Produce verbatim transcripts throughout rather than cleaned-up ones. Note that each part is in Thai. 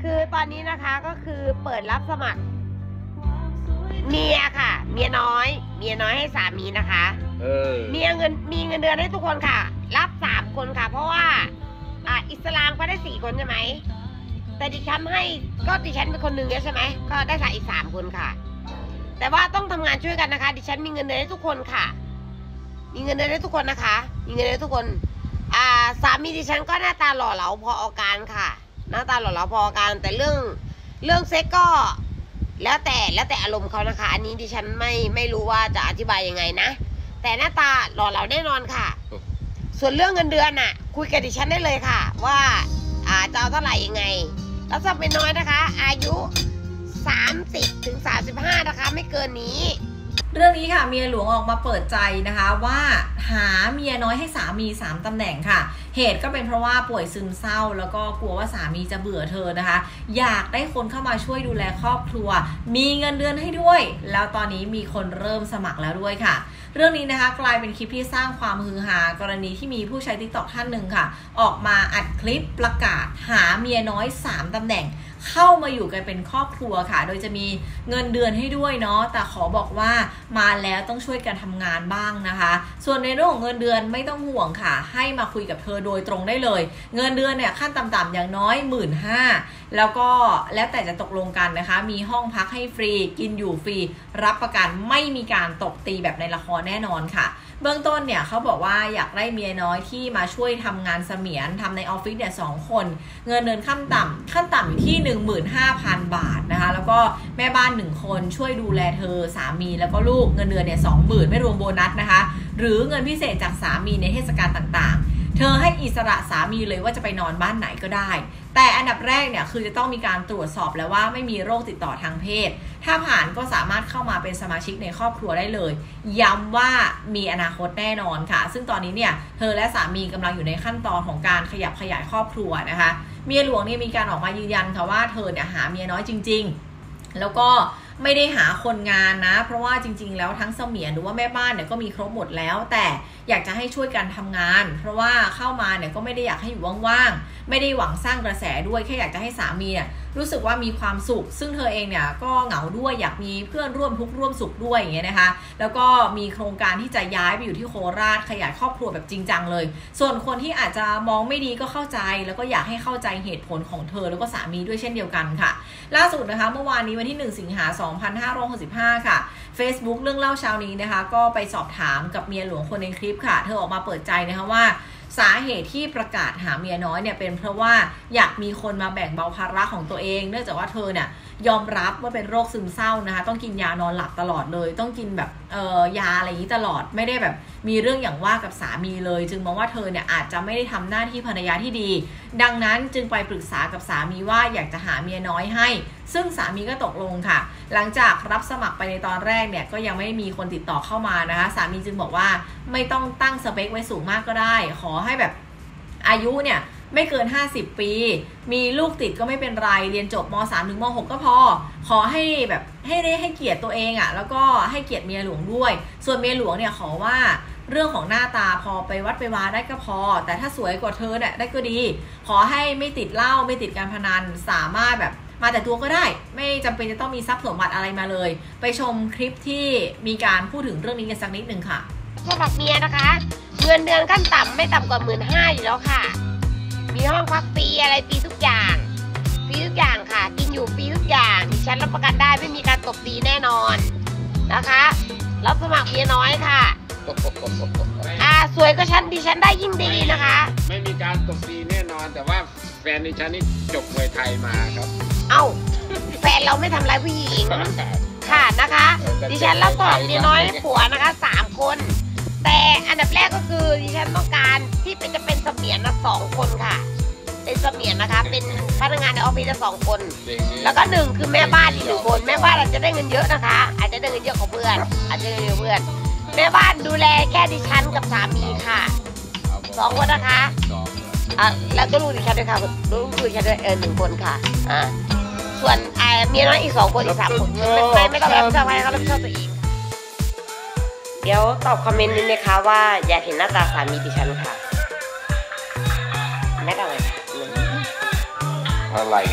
คือตอนนี้นะคะก็คือเปิดรับสมัครเมียค่ะ เมียน้อยเมียน้อยให้สามีนะคะเออเมียเงินมีเงินเดือนให้ทุกคนค่ะรับสามคนค่ะเพราะว่าอ่าอิสลามก็ได้สี่คนใช่ไหมแต่ดิฉันให้ก็ดิฉันเป็นคนหนึ่งใช่ไหมก็ได้ค่ะอีกสามคนค่ะแต่ว่าต้องทำงานช่วยกันนะคะดิฉันมีเงินเดือนให้ทุกคนค่ะมีเงินเดือนให้ทุกคนนะคะมีเงินเดือนให้ทุกคนอ่าสามีดิฉันก็หน้าตาหล่อเหลาพออการค่ะหน้าตาหล่อเหลาพออการแต่เรื่องเรื่องเซ็กก็แล้วแต่แล้วแต่อารมณ์เขานะคะอันนี้ดิฉันไม่ไม่รู้ว่าจะอธิบายยังไงนะแต่หน้าตาหล่อเหลาแน่นอนค่ะส่วนเรื่องเงินเดือนน่ะคุยกับดิฉันได้เลยค่ะว่าอ่าจะเอาเท่าไหร่ยังไงแล้วจะเป็นน้อยนะคะอายุสามสิบถึงสามสิบห้านะคะไม่เกินนี้เรื่องนี้ค่ะเมียหลวงออกมาเปิดใจนะคะว่าหาเมียน้อยให้สามีสามตำแหน่งค่ะเหตุก็เป็นเพราะว่าป่วยซึมเศร้าแล้วก็กลัวว่าสามีจะเบื่อเธอนะคะอยากได้คนเข้ามาช่วยดูแลครอบครัวมีเงินเดือนให้ด้วยแล้วตอนนี้มีคนเริ่มสมัครแล้วด้วยค่ะเรื่องนี้นะคะกลายเป็นคลิปที่สร้างความฮือฮากรณีที่มีผู้ใช้ ติ๊กต็อก ท่านหนึ่งค่ะออกมาอัดคลิปประกาศหาเมียน้อยสามตำแหน่งเข้ามาอยู่กันเป็นครอบครัวค่ะโดยจะมีเงินเดือนให้ด้วยเนาะแต่ขอบอกว่ามาแล้วต้องช่วยกันทำงานบ้างนะคะส่วนในเรื่องของเงินเดือนไม่ต้องห่วงค่ะให้มาคุยกับเธอโดยตรงได้เลยเงินเดือนเนี่ยขั้นต่ำๆอย่างน้อย หนึ่งหมื่นห้าพัน แล้วก็แล้วแต่จะตกลงกันนะคะมีห้องพักให้ฟรีกินอยู่ฟรีรับประกันไม่มีการตบตีแบบในละครแน่นอนค่ะเบื้องต้นเนี่ยเขาบอกว่าอยากได้เมียน้อยที่มาช่วยทำงานเสมียนทำในออฟฟิศเนี่ยสองคนเงินเดือนขั้นต่ำขั้นต่ำอยู่ที่ หนึ่งหมื่นห้าพัน บาทนะคะแล้วก็แม่บ้านหนึ่งคนช่วยดูแลเธอสามีแล้วก็ลูกเงินเดือนเนี่ย สองหมื่น ไม่รวมโบนัสนะคะหรือเงินพิเศษจากสามีในเทศกาลต่างๆเธอให้อิสระสามีเลยว่าจะไปนอนบ้านไหนก็ได้แต่อันดับแรกเนี่ยคือจะต้องมีการตรวจสอบแล้วว่าไม่มีโรคติดต่อทางเพศถ้าผ่านก็สามารถเข้ามาเป็นสมาชิกในครอบครัวได้เลยย้ำว่ามีอนาคตแน่นอนค่ะซึ่งตอนนี้เนี่ยเธอและสามีกำลังอยู่ในขั้นตอนของการขยับขยายครอบครัวนะคะเมียหลวงนี่มีการออกมายืนยันค่ะว่าเธอเนี่ยหาเมียน้อยจริงๆแล้วก็ไม่ได้หาคนงานนะเพราะว่าจริงๆแล้วทั้งเสมียนหรือว่าแม่บ้านเนี่ยก็มีครบหมดแล้วแต่อยากจะให้ช่วยกันทำงานเพราะว่าเข้ามาเนี่ยก็ไม่ได้อยากให้อยู่ว่างๆไม่ได้หวังสร้างกระแสด้วยแค่อยากจะให้สามีเนี่ยรู้สึกว่ามีความสุขซึ่งเธอเองเนี่ยก็เหงาด้วยอยากมีเพื่อนร่วมทุกข์ร่วมสุขด้วยอย่างเงี้ยนะคะแล้วก็มีโครงการที่จะย้ายไปอยู่ที่โคราชขยายครอบครัวแบบจริงจังเลยส่วนคนที่อาจจะมองไม่ดีก็เข้าใจแล้วก็อยากให้เข้าใจเหตุผลของเธอแล้วก็สามีด้วยเช่นเดียวกันค่ะล่าสุดนะคะเมื่อวานนี้วันที่หนึ่งสิงหาคมสองพันห้าร้อยหกสิบห้าค่ะ Facebook เรื่องเล่าเช้านี้นะคะก็ไปสอบถามกับเมียหลวงคนในคลิปค่ะเธอออกมาเปิดใจนะคะว่าสาเหตุที่ประกาศหาเมียน้อยเนี่ยเป็นเพราะว่าอยากมีคนมาแบ่งเบาภาระของตัวเองเนื่องจากว่าเธอเนี่ยยอมรับว่าเป็นโรคซึมเศร้านะคะต้องกินยานอนหลับตลอดเลยต้องกินแบบเอ่อยาอะไรอย่างนี้ตลอดไม่ได้แบบมีเรื่องอย่างว่ากับสามีเลยจึงมองว่าเธอเนี่ยอาจจะไม่ได้ทำหน้าที่ภรรยาที่ดีดังนั้นจึงไปปรึกษากับสามีว่าอยากจะหาเมียน้อยให้ซึ่งสามีก็ตกลงค่ะหลังจากรับสมัครไปในตอนแรกเนี่ยก็ยังไม่มีคนติดต่อเข้ามานะคะสามีจึงบอกว่าไม่ต้องตั้งสเปคไว้สูงมากก็ได้ขอให้แบบอายุเนี่ยไม่เกินห้าสิบปีมีลูกติดก็ไม่เป็นไรเรียนจบม สาม ถึงม หก ก็พอขอให้แบบให้ได้ให้เกียรติตัวเองอ่ะแล้วก็ให้เกียรติเมียหลวงด้วยส่วนเมียหลวงเนี่ยขอว่าเรื่องของหน้าตาพอไปวัดไปวาได้ก็พอแต่ถ้าสวยกว่าเธอเนี่ยได้ก็ดีขอให้ไม่ติดเหล้าไม่ติดการพนันสามารถแบบมาแต่ตัวก็ได้ไม่จำเป็นจะต้องมีทรัพย์สมบัติอะไรมาเลยไปชมคลิปที่มีการพูดถึงเรื่องนี้กันสักนิดหนึ่งค่ะสำหรับเมียนะคะเงินเดือนขั้นต่ำไม่ต่ำกว่าหมื่นห้าอยู่แล้วค่ะมีห้องพักฟรีอะไรฟรีทุกอย่างฟรีทุกอย่างค่ะกินอยู่ฟรีทุกอย่างดิฉันรับประกันได้ไม่มีการตบตีแน่นอนนะคะรับสมัครเมียน้อยค่ะอ่าสวยก็ฉันดิฉันได้ยิ่งดีนะคะไม่มีการตบตีแน่นอนแต่ว่าแฟนดิฉันนี่จบมวยไทยมาครับเอ้าแฟนเราไม่ทำร้ายผู้หญิงค่ะนะคะดิฉันรับสมัครเมียน้อยผัวนะคะสามคนแต่อันดับแรกก็คือดิฉันต้องการที่เป็นจะเป็นเสมียนนะสองคนค่ะเป็นเสมียนนะคะเป็นพนักงานในออฟฟิศสองคนแล้วก็หนึ่งคือแม่บ้านอีกหนึ่งคนแม่บ้านอาจจะได้เงินเยอะนะคะอาจจะได้เงินเยอะของเพื่อนอาจจะได้เงินเยอะเพื่อนแม่บ้านดูแลแค่ดิฉันกับสามีค่ะสองคนนะคะอ่ะแล้วก็ลูกดิฉันด้วยค่ะลูกดิฉันด้วยเออหนึ่งคนค่ะอ่าส่วนไอ้เมียน้อยอีกสองคนอีกสามคนไม่ไม่ต้องรับผิดชอบให้เขารับผิดชอบตัวเองเดี๋ยวตอบคอมเมนต์นิดนะคะว่าอยากเห็นหน้าตาสามีดิฉันค่ะไม่ต้องเลยค่ะอะไรเนี่ย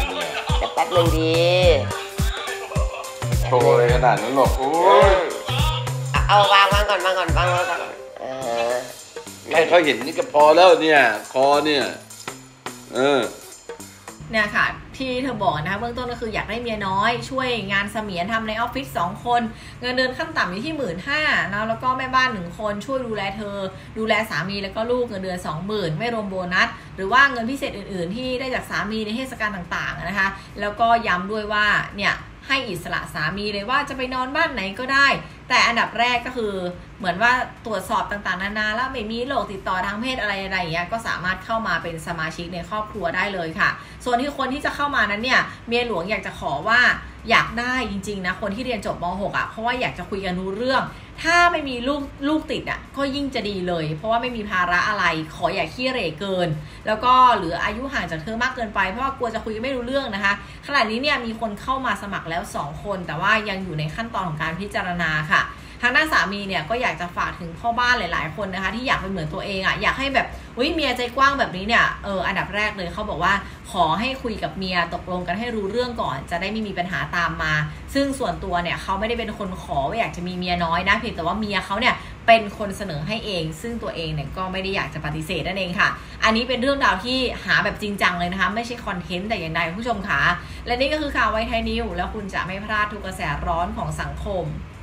เดี๋ยวแป๊บนึงดีโชว์เลยขนาดนั้นหรอกโอ้ยเอาวางวางก่อนวางก่อนวางวางก่อนเออให้เขาเห็นนี่ก็พอแล้วเนี่ยคอเนี่ยเออเนี่ยค่ะที่เธอบอกนะคะเบื้องต้นก็คืออยากได้เมียน้อยช่วยงานเสมียนทำในออฟฟิศสองคนเงินเดือนขั้นต่ำอยู่ที่หมื่นห้านะแล้วก็แม่บ้านหนึ่งคนช่วยดูแลเธอดูแลสามีแล้วก็ลูกเงินเดือนสองหมื่นไม่รวมโบนัสหรือว่าเงินพิเศษอื่นๆที่ได้จากสามีในเทศกาลต่างๆนะคะแล้วก็ย้ำด้วยว่าเนี่ยให้อิสระสามีเลยว่าจะไปนอนบ้านไหนก็ได้แต่อันดับแรกก็คือเหมือนว่าตรวจสอบต่างๆนานาแล้วไม่มีโรคติดต่อทางเพศอะไรอะไรอย่างเงี้ยก็สามารถเข้ามาเป็นสมาชิกในครอบครัวได้เลยค่ะส่วนที่คนที่จะเข้ามานั้นเนี่ยเมียหลวงอยากจะขอว่าอยากได้จริงๆนะคนที่เรียนจบม หก อ่ะเพราะว่าอยากจะคุยกันรู้เรื่องถ้าไม่มีลูกลูกติดอ่ะก็ยิ่งจะดีเลยเพราะว่าไม่มีภาระอะไรขออย่าขี้เหร่เกินแล้วก็หรืออายุห่างจากเธอมากเกินไปเพราะว่ากลัวจะคุยกันไม่รู้เรื่องนะคะขณะนี้เนี่ยมีคนเข้ามาสมัครแล้วสองคนแต่ว่ายังอยู่ในขั้นตอนของการพิจารณาค่ะทางด้านสามีเนี่ยก็อยากจะฝากถึงพ่อบ้านหลายๆคนนะคะที่อยากเป็นเหมือนตัวเองอ่ะอยากให้แบบวิเมียใจกว้างแบบนี้เนี่ยเอออันดับแรกเลยเขาบอกว่าขอให้คุยกับเมียตกลงกันให้รู้เรื่องก่อนจะได้ไม่มีปัญหาตามมาซึ่งส่วนตัวเนี่ยเขาไม่ได้เป็นคนขอว่าอยากจะมีเมียน้อยนะเพียงแต่ว่าเมียเขาเนี่ยเป็นคนเสนอให้เองซึ่งตัวเองเนี่ยก็ไม่ได้อยากจะปฏิเสธนั่นเองค่ะอันนี้เป็นเรื่องราวที่หาแบบจริงจังเลยนะคะไม่ใช่คอนเทนต์แต่อย่างใดผู้ชมค่ะและนี่ก็คือข่าวไวไทยนิวแล้วคุณจะไม่พลาดทุกกระแสร้อนของสังคม